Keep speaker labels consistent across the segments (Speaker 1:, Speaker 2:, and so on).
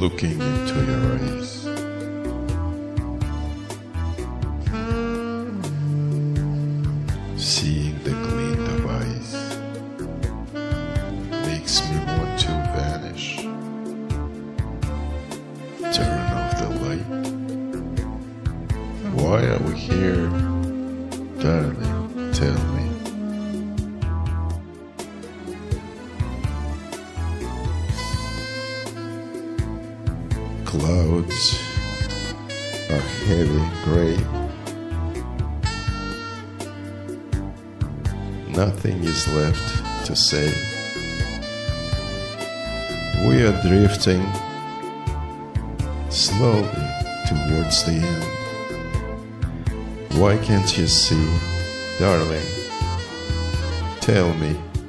Speaker 1: looking into your eyes. Seeing the glint of eyes makes me want to vanish. Turn off the light. Why are we here, darling? Tell me. Clouds are heavy gray. Nothing is left to say. We are drifting slowly towards the end. Why can't you see, darling? Tell me.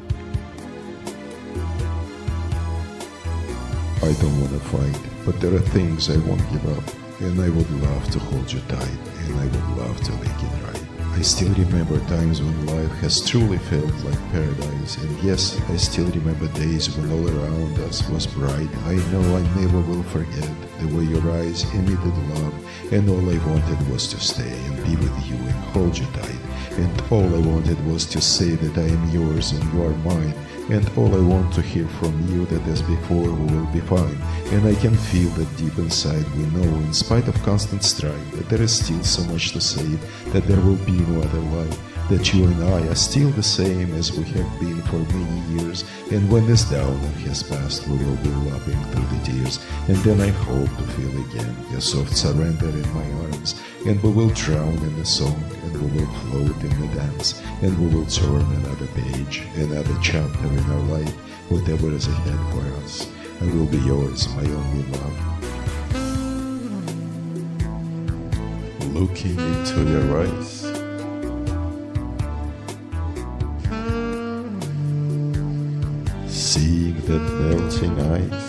Speaker 1: I don't want to fight, but there are things I won't give up, and I would love to hold you tight, and I would love to make it right. I still remember times when life has truly felt like paradise, and yes, I still remember days when all around us was bright. I know I never will forget the way your eyes emitted love, and all I wanted was to stay and be with you and hold you tight, and all I wanted was to say that I am yours and you are mine, and all I want to hear from you that as before we will be fine. And I can feel that deep inside we know, in spite of constant strife, that there is still so much to save, that there will be no other life, that you and I are still the same as we have been for many years, and when this downer has passed we will be laughing through the tears, and then I hope to feel again your soft surrender in my arms, and we will drown in the song, and we will float in the dance, and we will turn another page, another chapter in our life, whatever is ahead for us. I will be yours, my only love. Looking into your eyes, seeing that melting ice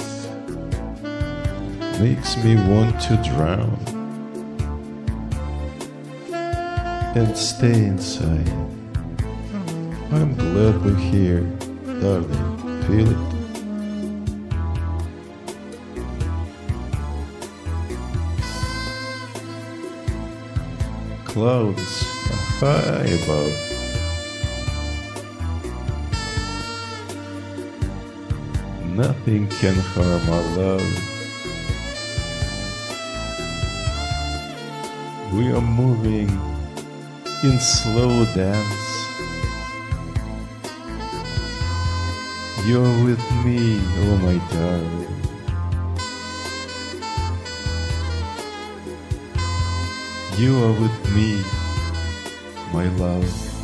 Speaker 1: makes me want to drown and stay inside. I'm glad we're here, darling, feel it? Clouds are high above. Nothing can harm our love. We are moving in slow dance. You're with me, oh my darling. You are with me, my love.